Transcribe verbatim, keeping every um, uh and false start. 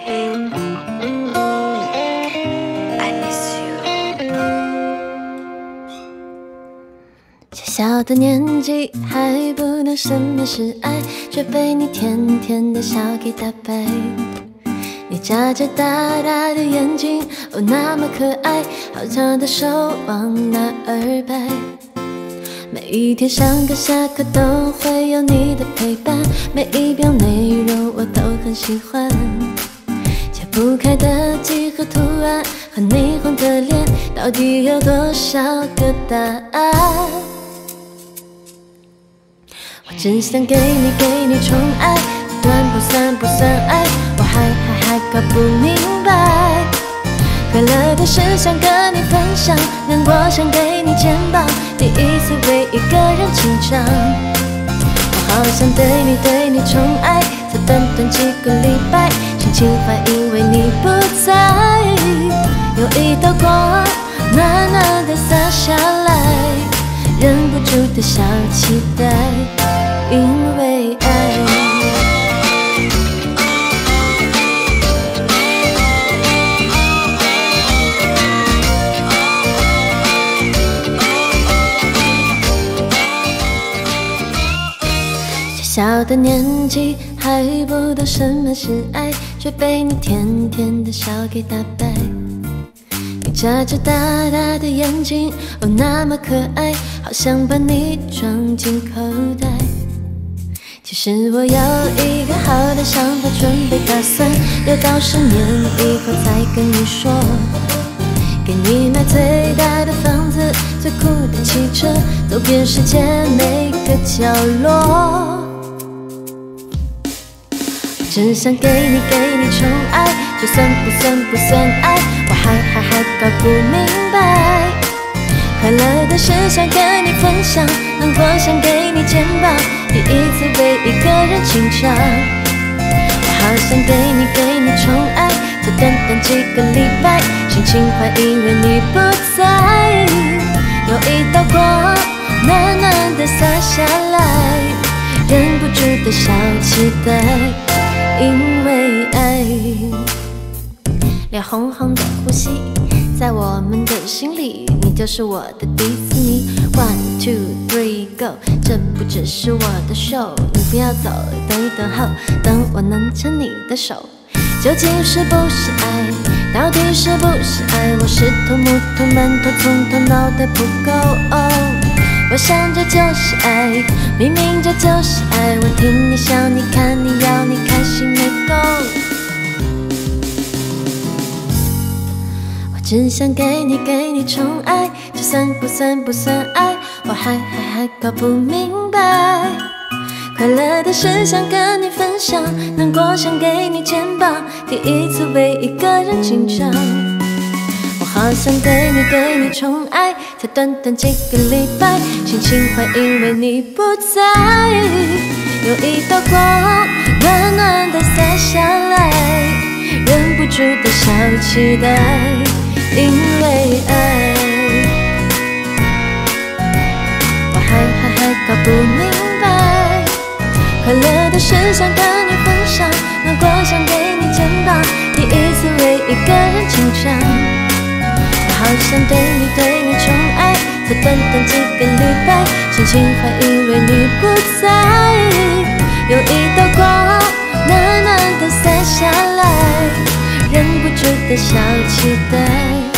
小小的年纪还不懂什么是爱，却被你甜甜的笑给打败。你眨着大大的眼睛，哦那么可爱，好长的手往哪儿摆？每一天上课下课都会有你的陪伴，每一秒内容我都很喜欢。解不开的几何图案和霓虹的脸，到底有多少个答案？我只想给你给你宠爱，算不算不算爱？我还还还搞不明白。快乐的事想跟你分享，难过想给你肩膀，第一次为一个人紧张。我好想对你对你宠爱，才短短几个礼拜，心情坏因为你不在。有一道光暖暖的洒下来，忍不住的小期待，因为爱。小小的年纪还不懂什么是爱，却被你甜甜的笑给打败。你眨着大大的眼睛，哦那么可爱，好想把你装进口袋。其实我有一个好的想法，准备打算留到十年以后再跟你说。给你买最大的房子，最酷的汽车，走遍世界每个角落。只想给你给你宠爱，就算不算不算爱，我还还还搞不明白。快乐的事想跟你分享，难过想给你肩膀，第一次为一个人紧张。我好想给你给你宠爱，才短短几个礼拜，心情坏因为你不在。有一道光暖暖的洒下来，忍不住的小期待，因为爱。脸红红的呼吸，在我们的心里，你就是我的迪士尼。One two three go， 这不只是我的秀，你不要走，等一等候，等我能牵你的手。究竟是不是爱？到底是不是爱？我是头木头馒头，从头脑袋不够。我想这就是爱，明明这就是爱。我听你笑，你看你要，你开心没够。我只想给你给你宠爱，这算不算不算爱？我还还还搞不明白。快乐的事想跟你分享，难过想给你肩膀，第一次为一个人紧张。我好想对你对你宠爱，才短短几个礼拜，心情坏因为你不在。有一道光暖暖的洒下来，忍不住的小期待，因为爱。我还还还搞不明白。快乐的事想跟你分享，难过想给你肩膀，第一次为一个人紧张。我好想对你对你宠爱，才短短几个礼拜，心情坏因为你不在。有一道光暖暖的洒下来，忍不住的小期待。